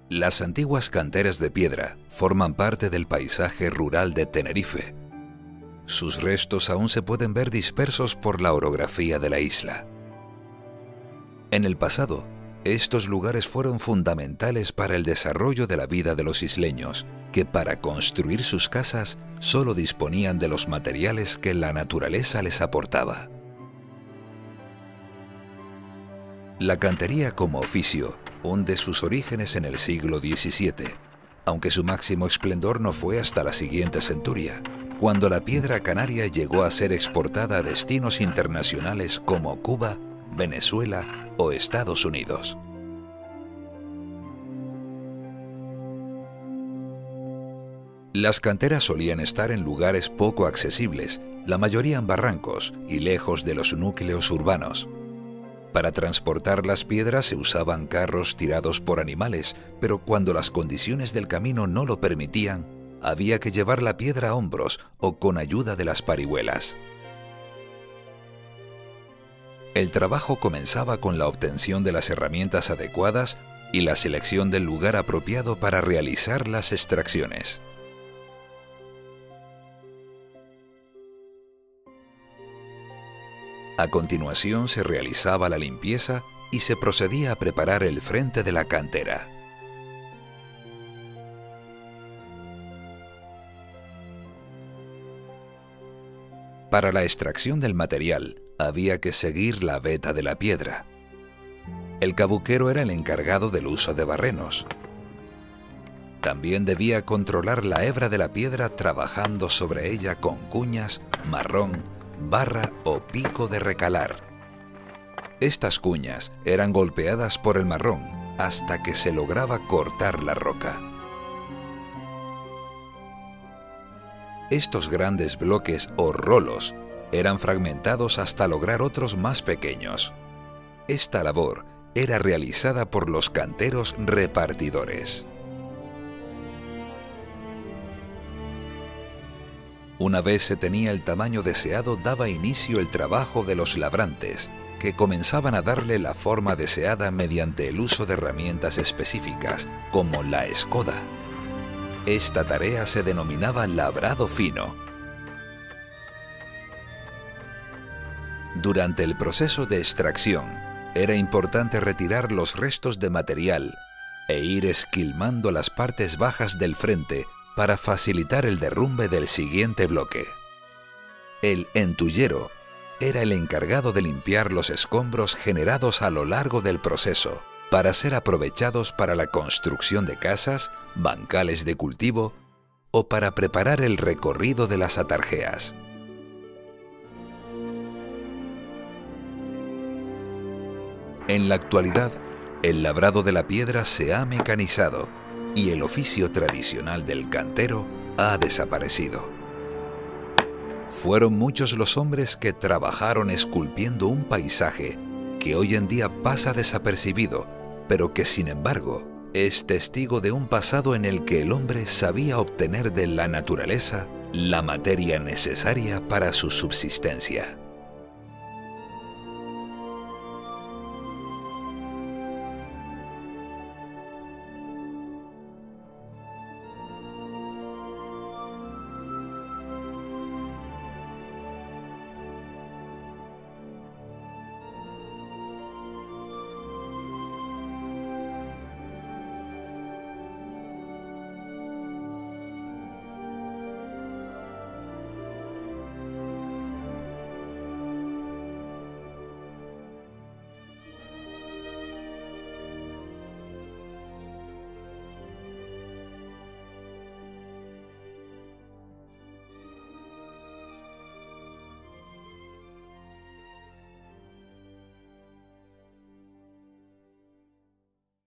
Las antiguas canteras de piedra forman parte del paisaje rural de Tenerife. Sus restos aún se pueden ver dispersos por la orografía de la isla. En el pasado, estos lugares fueron fundamentales para el desarrollo de la vida de los isleños, que para construir sus casas solo disponían de los materiales que la naturaleza les aportaba. La cantería como oficio hunde sus orígenes en el siglo XVII, aunque su máximo esplendor no fue hasta la siguiente centuria, cuando la piedra canaria llegó a ser exportada a destinos internacionales como Cuba, Venezuela o Estados Unidos. Las canteras solían estar en lugares poco accesibles, la mayoría en barrancos y lejos de los núcleos urbanos. Para transportar las piedras se usaban carros tirados por animales, pero cuando las condiciones del camino no lo permitían, había que llevar la piedra a hombros o con ayuda de las parihuelas. El trabajo comenzaba con la obtención de las herramientas adecuadas y la selección del lugar apropiado para realizar las extracciones. A continuación se realizaba la limpieza y se procedía a preparar el frente de la cantera. Para la extracción del material había que seguir la veta de la piedra. El cabuquero era el encargado del uso de barrenos. También debía controlar la hebra de la piedra trabajando sobre ella con cuñas, marrón, barra o pico de recalar. Estas cuñas eran golpeadas por el marrón hasta que se lograba cortar la roca. Estos grandes bloques o rolos eran fragmentados hasta lograr otros más pequeños. Esta labor era realizada por los canteros repartidores. Una vez se tenía el tamaño deseado, daba inicio el trabajo de los labrantes, que comenzaban a darle la forma deseada mediante el uso de herramientas específicas, como la escoda. Esta tarea se denominaba labrado fino. Durante el proceso de extracción, era importante retirar los restos de material e ir esquilmando las partes bajas del frente para facilitar el derrumbe del siguiente bloque. El entullero era el encargado de limpiar los escombros generados a lo largo del proceso para ser aprovechados para la construcción de casas, bancales de cultivo o para preparar el recorrido de las atarjeas. En la actualidad, el labrado de la piedra se ha mecanizado y el oficio tradicional del cantero ha desaparecido. Fueron muchos los hombres que trabajaron esculpiendo un paisaje que hoy en día pasa desapercibido, pero que sin embargo es testigo de un pasado en el que el hombre sabía obtener de la naturaleza la materia necesaria para su subsistencia.